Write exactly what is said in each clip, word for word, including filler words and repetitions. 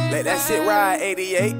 Let that shit ride, eighty-eight.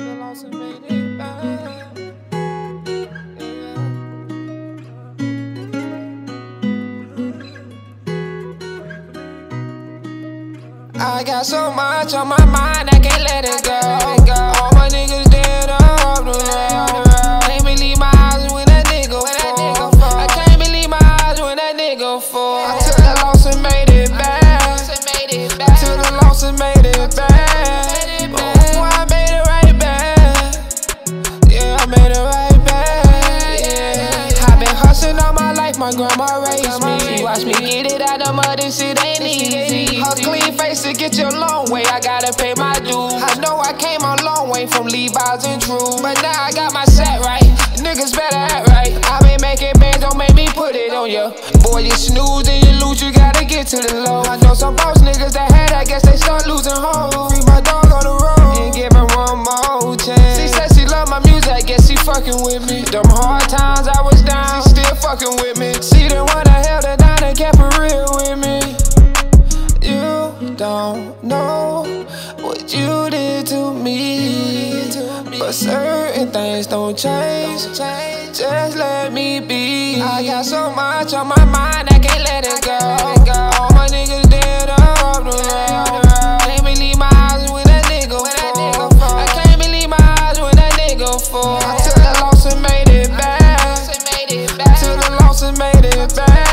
I got so much on my mind, I can't let it go. All my niggas dead off the road. Can't believe my eyes when that nigga fall. I can't believe my eyes when that nigga fall. I took the loss and made it back. Took the loss and made it back. Oh, I made it right back. Yeah, I made it right back. Yeah. I've been hustling all my life, my grandma raised me. Watch me get it out the mud, this shit ain't easy. Her clean face to get you a long way, I gotta pay my dues. I know I came a long way from Levi's and Drew, but now I got my set right. Niggas better act right. I been making bands, don't make me put it on ya. Boy, you snooze and you lose, you gotta get to the low. I know some boss niggas that had, I guess they start losing hoes. Free my dog on the road and give him one more chance. She said she love my music, I guess she fucking with me. Them hard times I was down, she still fucking with me. She the one that held her down and kept it real with me. You don't know what you did to me, but certain things don't change. Just let me be. I got so much on my mind, I can't let it go. All my niggas dead off the road. Can't believe my eyes when that nigga fall. I can't believe my eyes when that nigga fall. I took the loss and made it back. Took the loss and made it back.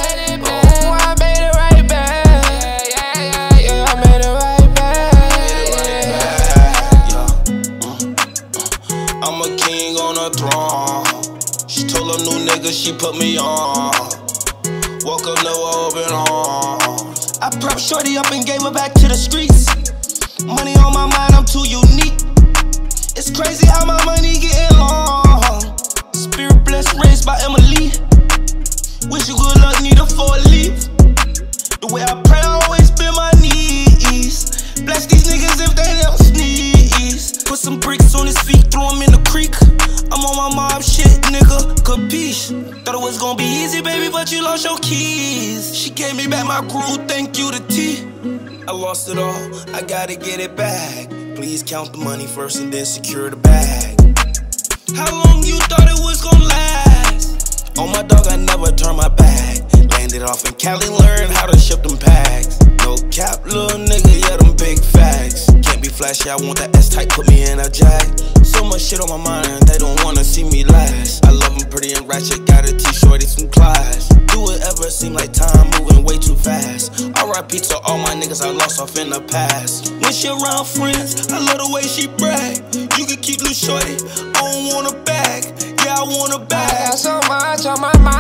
I'm a king on a throne. She told her new nigga she put me on. Woke up, never open arms. I prepped shorty up and gave her back to the streets. Money on my mind, I'm too unique. It's crazy how my money getting long. Spirit blessed, raised by Emily. Wish you good luck, need her for a leave. The way I pray, I always bend my knees. Bless these niggas if they don't sneeze. Put some bricks on his feet, throw him in the creek. I'm on my mob shit, nigga, capiche. Thought it was gonna be easy, baby, but you lost your keys. She gave me back my groove, thank you to T. I lost it all, I gotta get it back. Please count the money first and then secure the bag. How long you thought it was gonna last? On my dog, I never turn my back. Landed off in Cali, learned how to ship them packs. No cap, little nigga, yeah, them big facts. Can't be flashy, I want that S-type, put me in a jack. So much shit on my mind, they don't wanna see me last. I love them pretty and ratchet, got a T-shorty, some class. Do it ever seem like time moving way too fast? R I P to all my niggas I lost off in the past. When she around friends, I love the way she brag. You can keep Lil' shorty, I don't want a bag. Yeah, I want a bag. I got so much on my mind.